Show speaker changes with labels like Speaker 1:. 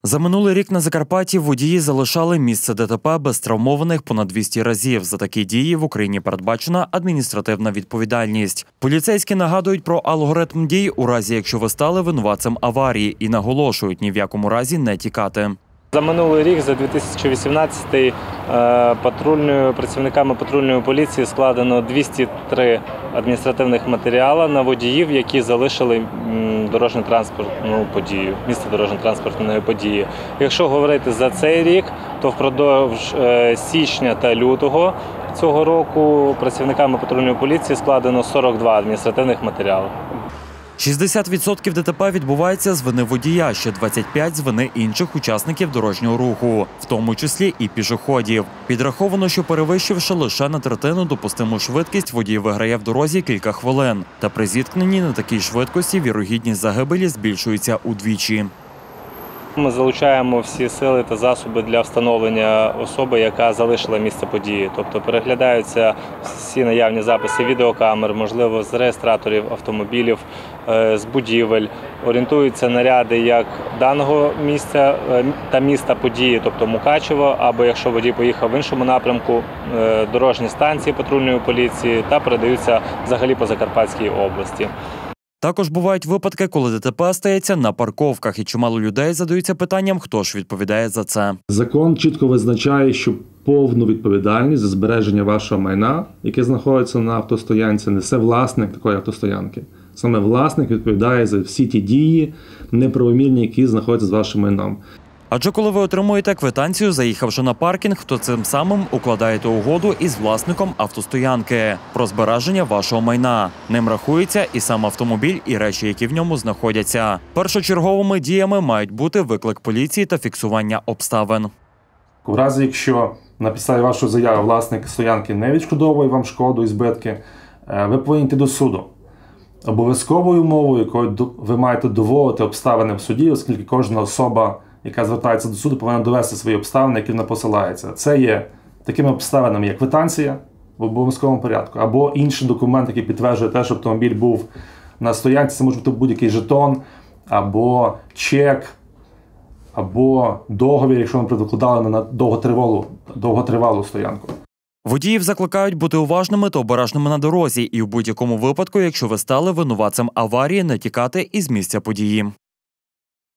Speaker 1: За минулий рік на Закарпатті водії залишали місце ДТП без травмованих понад 200 разів. За такі дії в Україні передбачена адміністративна відповідальність. Поліцейські нагадують про алгоритм дій у разі, якщо ви стали винуватцем аварії, і наголошують ні в якому разі не тікати.
Speaker 2: За минулий рік, за 2018-й, працівниками патрульної поліції складено 203 адміністративних матеріали на водіїв, які залишили дорожньо-транспортну подію, місце дорожньо-транспортної події. Якщо говорити за цей рік, то впродовж січня та лютого цього року працівниками патрульної поліції складено 42 адміністративних матеріали.
Speaker 1: 60% ДТП відбувається з вини водія, ще 25% з вини інших учасників дорожнього руху, в тому числі і пішоходів. Підраховано, що перевищивши лише на третину допустиму швидкість, водій виграє в дорозі кілька хвилин. Та при зіткненні на такій швидкості вірогідність загибелі збільшується удвічі.
Speaker 2: Ми залучаємо всі сили та засоби для встановлення особи, яка залишила місце події. Тобто переглядаються всі наявні записи відеокамер, можливо, з реєстраторів автомобілів, з будівель. Орієнтуються наряди як даного місця та міста події, тобто Мукачево, або якщо водій поїхав в іншому напрямку, дорожні станції патрульної поліції та передаються взагалі по Закарпатській області.
Speaker 1: Також бувають випадки, коли ДТП стається на парковках, і чимало людей задаються питанням, хто ж відповідає за це.
Speaker 3: Закон чітко визначає, що повну відповідальність за збереження вашого майна, яке знаходиться на автостоянці, несе власник такої автостоянки. Саме власник відповідає за всі ті дії неправомірні, які знаходяться з вашим майном.
Speaker 1: Адже коли ви отримуєте квитанцію, заїхавши на паркінг, то цим самим укладаєте угоду із власником автостоянки про збереження вашого майна. Ним рахується і сам автомобіль, і речі, які в ньому знаходяться. Першочерговими діями мають бути виклик поліції та фіксування обставин.
Speaker 3: У разі, якщо на підставі вашої заяви власник стоянки не відшкодовує вам шкоду і збитки, ви повинні йти до суду. Обов'язковою умовою, якою ви маєте доводити обставини в суді, оскільки кожна особа, яка звертається до суду, повинна довести свої обставини, які вона посилається. Це є такими обставинами, як квитанція в обов'язковому порядку, або інший документ, який підтверджує те, що автомобіль був на стоянці. Це може бути будь-який жетон, або чек, або договір, якщо ми предукладали на довготривалу стоянку.
Speaker 1: Водіїв закликають бути уважними та обережними на дорозі і в будь-якому випадку, якщо ви стали винуватцем аварії, не тікати із місця події.